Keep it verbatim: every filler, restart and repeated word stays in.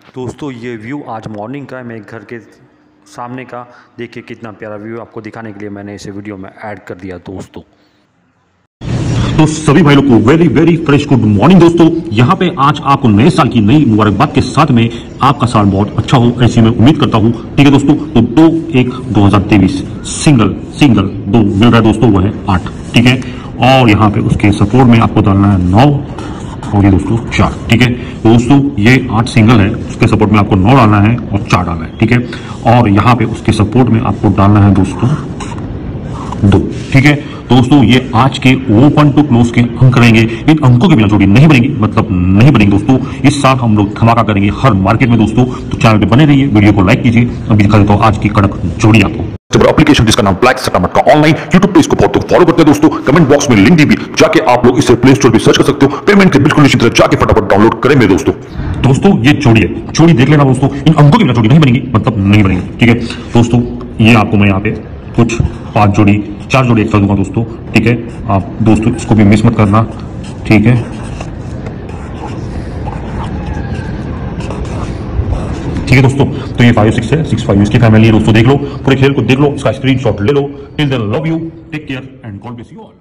दोस्तों ये व्यू आज मॉर्निंग का है, मेरे घर के सामने का। देखिए कितना प्यारा व्यू, आपको दिखाने के लिए मैंने इसे वीडियो में ऐड कर दिया दोस्तों। तो सभी भाई लोग को very very fresh good morning दोस्तों। यहाँ पे आज आपको नए साल की नई मुबारकबाद के साथ में आपका साल बहुत अच्छा हो ऐसी मैं उम्मीद करता हूँ। ठीक है दोस्तों, तो दो एक दो हजार तेईस सिंगल सिंगल दो मिल रहा है दोस्तों, वो है आठ। ठीक है, और यहाँ पे उसके सपोर्ट में आपको डालना है नौ और ये दोस्तों चार। ठीक है दोस्तों, ये आठ सिंगल है, उसके सपोर्ट में आपको नौ डालना है और चार डालना है। ठीक है, और यहाँ पे उसके सपोर्ट में आपको डालना है दोस्तों दो। ठीक है दोस्तों, ये आज के ओपन टू क्लोज के अंक रहेंगे। इन अंकों के बिना जोड़ी नहीं बनेगी, मतलब नहीं बनेगी दोस्तों। इस साल हम लोग धमाका करेंगे हर मार्केट में दोस्तों, तो चैनल पे बने रहिए, वीडियो को लाइक कीजिए। अभी दिखा देता हूँ आज की कड़क जोड़ी आपको। एप्लीकेशन जिसका नाम ब्लैक सट्टा मटका ऑनलाइन यूट्यूब पे इसको बहुत फॉलो करते हैं दोस्तों। कमेंट बॉक्स में लिंक दी भी, जाके आप लोग इसे प्ले स्टोर पे सर्च कर सकते हो। पेमेंट के बिल्कुल निश्चित जाके फटाफट डाउनलोड करें मेरे दोस्तों। दोस्तों ये जोड़ी है, जोड़ी देख लेना दोस्तों। इन अंकों के बिना जोड़ी नहीं बनेगी, मतलब नहीं बनेगी। ठीक है दोस्तों, ये आपको मैं यहाँ पे कुछ पांच जोड़ी चार जोड़ी एक साथ दूंगा दोस्तों। ठीक है, आप दोस्तों इसको भी मिस मत करना। ठीक है, ठीक है दोस्तों, तो ये फाइव सिक्स है, सिक्स फाइव इसकी फैमिली है दोस्तों। देख लो पूरे खेल को, देख लो, इसका स्क्रीनशॉट ले लो। Till then love you, take care and God bless you all.